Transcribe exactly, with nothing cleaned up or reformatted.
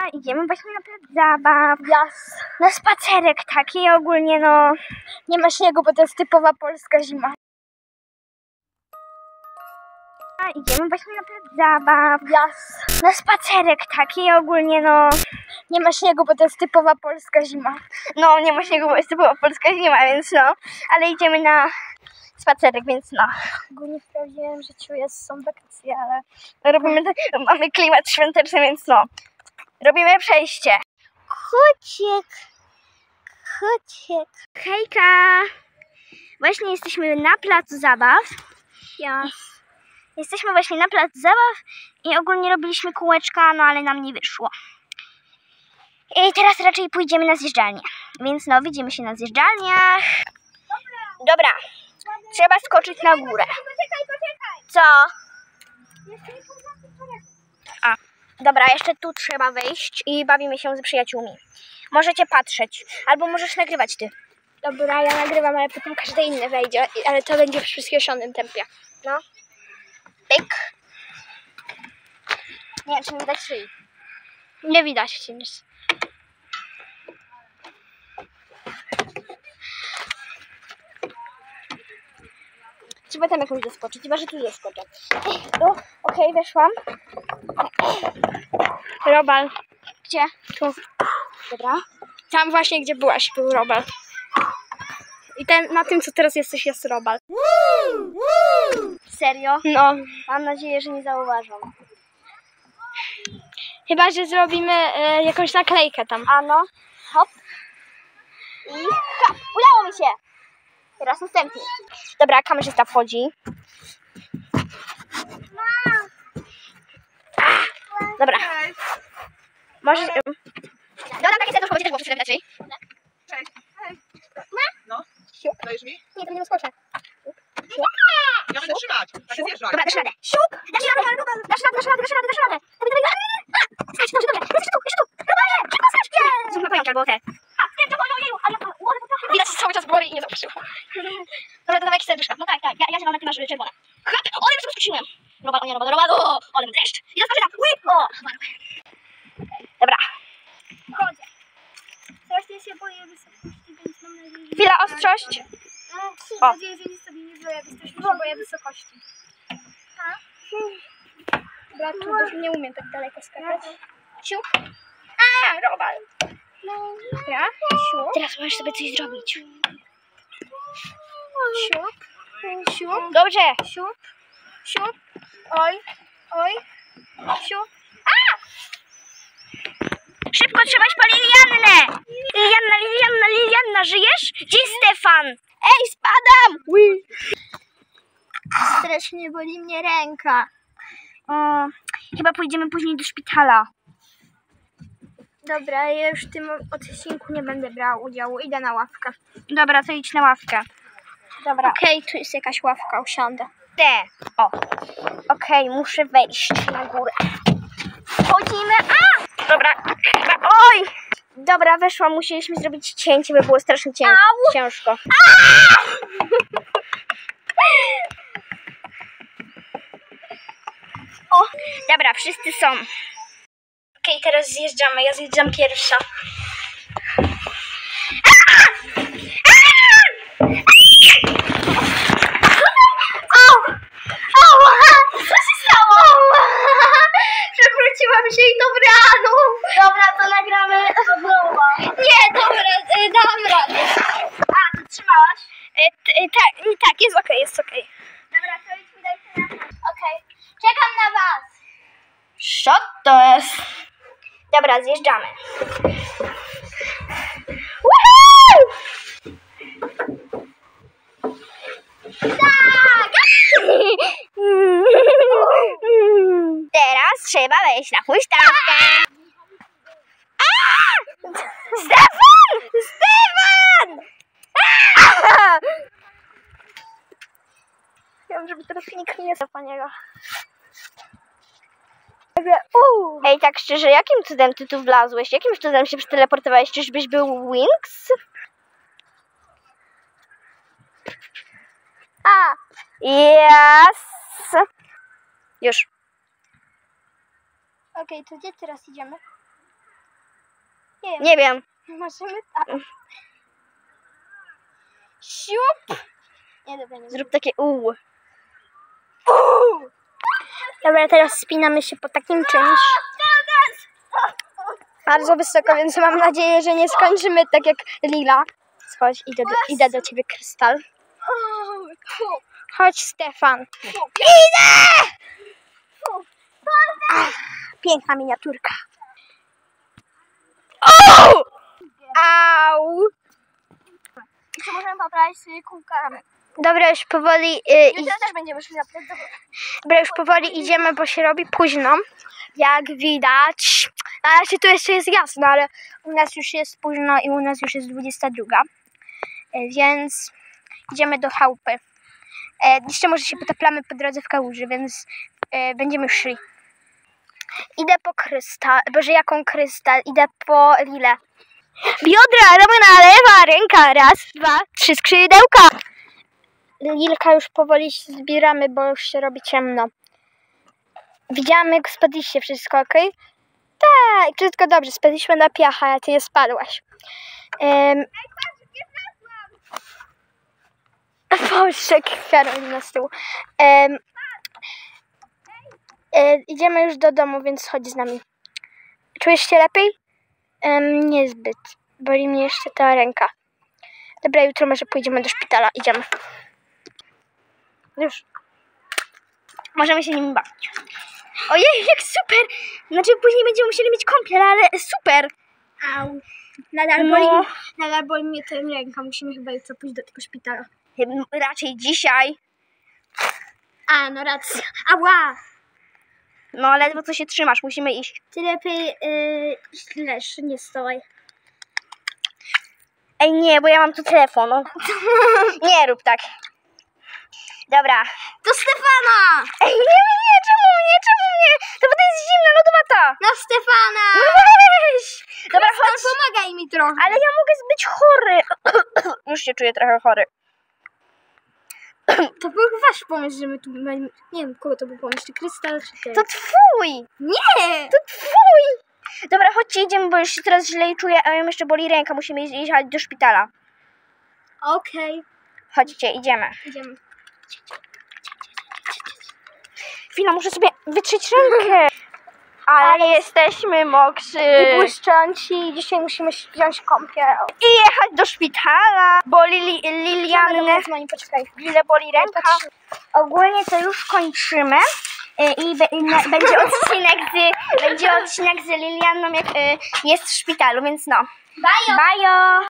idziemy właśnie na plac zabaw, yes. Na spacerek taki ogólnie, no nie ma śniegu, bo to jest typowa polska zima. Idziemy właśnie na plac zabaw, yes. Na spacerek taki ogólnie, no nie ma śniegu, bo to jest typowa polska zima. No nie ma śniegu, bo jest typowa polska zima, więc no, ale idziemy na spacerek, więc no. Ogólnie sprawdziłem, że ciu jest, są wakacje, ale robimy tak, mamy klimat świąteczny, więc no. Robimy przejście. Kuciek, kuciek. Hejka. Właśnie jesteśmy na placu zabaw. Yes. Jesteśmy właśnie na placu zabaw i ogólnie robiliśmy kółeczka, no ale nam nie wyszło. I teraz raczej pójdziemy na zjeżdżalnię. Więc no, widzimy się na zjeżdżalniach. Dobra. Dobra. Trzeba skoczyć na górę. Poczekaj, poczekaj. Co? A, dobra, jeszcze tu trzeba wejść i bawimy się z przyjaciółmi. Możecie patrzeć, albo możesz nagrywać ty. Dobra, ja nagrywam, ale potem każdy inny wejdzie, ale to będzie w przyspieszonym tempie. No. Pyk. Nie wiem, czy nie widać szyi. Nie widać ci nic. Trzeba tam jakąś doskoczyć, chyba że tu doskoczę. No, okej, okay, weszłam. Robal. Gdzie? Tu. Dobra. Tam właśnie, gdzie byłaś, był Robal. I ten, na tym, co teraz jesteś, jest Robal. Serio? No. Mam nadzieję, że nie zauważą. Chyba, że zrobimy e, jakąś naklejkę tam. A no. Hop. I ha! Udało mi się! Teraz następny. Dobra, kamerzysta wchodzi. Ah, dobra. Możesz... Dobra, takie serduszko będzie też było przeczytać raczej. Cześć. No. Dajesz mi? Nie, to nie doskoczę. Ja będę trzymać. Tak zjeżdżaj. Dobra, dasz radę. Siup! Dasz radę, dasz radę, dasz radę, dasz radę, dasz radę. Dawaj, dawaj, dawaj. Skacz, dobrze, dobrze. Jeszcze tu, jeszcze tu. Robalże, szybko skacz. Zrób na pająk albo te. A, wiem, to moją, jeju, ale widać cały czas bory i nie zobaczyłam. Dobra, to dawaj jakieś serduszka. No tak, tak, ja, ja zielone, ty masz czerwone. Ole, już rozpuściłem. Robal, o nie, robal, robal, o, ale mam dreszcz. I zaskoczę tam, łyp, o. Dobra. Chodzę. Strasznie się boję wysokości, więc mam nadzieję, że... Chwila, ostrość. Mam nadzieję, że nic sobie nie zrobię, bo strasznie się boję wysokości. A? Dobra, tu też nie umiem tak daleko skakać. Siup. A, robal. Dobra, siup. Teraz możesz sobie coś zrobić. Siup. Siup. Dobrze. Siup. Siup. Oj. Oj. Siup. A! Szybko trzeba iść po Liliannę. Lilianna, Lilianna, Lilianna, żyjesz? Gdzie jest Stefan? Ej, spadam! Ui. Strasznie boli mnie ręka. O, chyba pójdziemy później do szpitala. Dobra, ja już w tym odcinku nie będę brała udziału. Idę na ławkę. Dobra, to idź na ławkę. Dobra. Okej, okay, tu jest jakaś ławka, usiądę. Te. O. Okej, okay, muszę wejść na górę. Wchodzimy. A! Dobra. Oj! Dobra, weszłam. Musieliśmy zrobić cięcie, by było strasznie cię... ciężko. O! Dobra, wszyscy są. Okej, okay, teraz zjeżdżamy. Ja zjeżdżam pierwsza. Przewróciłam się i to w ranu. Dobra, to nagramy znowu. Nie, dobra, y, dam radę. A, ty trzymałaś? Y, t, y, tak, y, tak, jest okej, okay, jest okej. Okay. Dobra, to już mi dajcie na... Okej, okay. Czekam na was. Co to jest? Dobra, zjeżdżamy. Woohoo! Tak! Teraz trzeba wejść na huśtawkę. Stefan! Stefan! Ja wiem, żeby teraz nikt nie jest po niego. Ej, tak szczerze, jakim cudem ty tu wlazłeś? Jakim cudem się przeteleportowałeś? Czyżbyś był Wings? A! Yes! Już. Okej, okay, to gdzie teraz idziemy? Nie wiem. Nie wiem. Możemy tak. Siup! Nie, dobra, nie. Zrób takie u. Dobra, teraz spinamy się po takim czymś. Bardzo wysoko, więc mam nadzieję, że nie skończymy tak jak Lila. Chodź, idę do, idę do ciebie, Krystal. Chodź, Stefan. Idę! Ach, piękna miniaturka. O! Au! Czy możemy poprawić sobie kółkami? Dobra, już powoli... Yy, Jutro też będziemy szli na plac zabaw. Dobra, już powoli idziemy, bo się robi późno. Jak widać. Na razie tu jeszcze jest jasno, ale u nas już jest późno i u nas już jest dwudziesta druga. E, Więc idziemy do chałupy. E, Jeszcze może się potaplamy po drodze w kałuży, więc e, będziemy szli. Idę po krystal. Boże, jaką krystal? Idę po Lilę. Biodra, ramena, lewa, ręka. Raz, dwa, trzy skrzydełka. Lilka już powoli się zbieramy, bo już się robi ciemno. Widziałam, jak spadliście, wszystko ok? Tak, wszystko dobrze, spadliśmy na piachę, a ty nie spadłaś. Um... Boże, Karolina z tyłu. Um... E, idziemy już do domu, więc chodź z nami. Czujesz się lepiej? Um, niezbyt. Boli mnie jeszcze ta ręka. Dobra, jutro może pójdziemy do szpitala. Idziemy. Już. Możemy się nim bawić. Ojej, jak super! Znaczy później będziemy musieli mieć kąpiel, ale super! Au. Nadal No. boli, nadal boli mnie ta ręka. Musimy chyba jutro pójść do tego szpitala. Raczej dzisiaj. A, no racja. Ała! No ledwo co się trzymasz, musimy iść. Ty lepiej yy, leż, nie stołaj. Ej nie, bo ja mam tu telefon. No. Nie rób tak. Dobra. To Stefana! Ej nie, nie, czemu nie, czemu nie? To woda jest zimna, lodowata. Na Stefana! No weź! Dobra, chodź. Pomagaj mi trochę. Ale ja mogę być chory. Już się czuję trochę chory. To był wasz pomysł, że my tu... Nie wiem, kogo to był pomysł, czy Krystal, czy ty? To twój. Nie! To twój. Dobra, chodźcie, idziemy, bo już się teraz źle czuję, a ja jeszcze boli ręka. Musimy iść jechać do szpitala. Okej. Chodźcie, idziemy. Idziemy. Chwila, muszę sobie wytrzeć rękę. Ale jesteśmy mokrzy. I błyszcząci. Dzisiaj musimy wziąć kąpiel. I jechać do szpitala, bo Lili, Liliannę, Dzwoni, poczekaj. Lilę boli ręka. Ogólnie to już kończymy. Y, I, be, i na, będzie odcinek z, będzie odcinek z Lilianną, jak y, jest w szpitalu, więc no. Bajo! Bajo!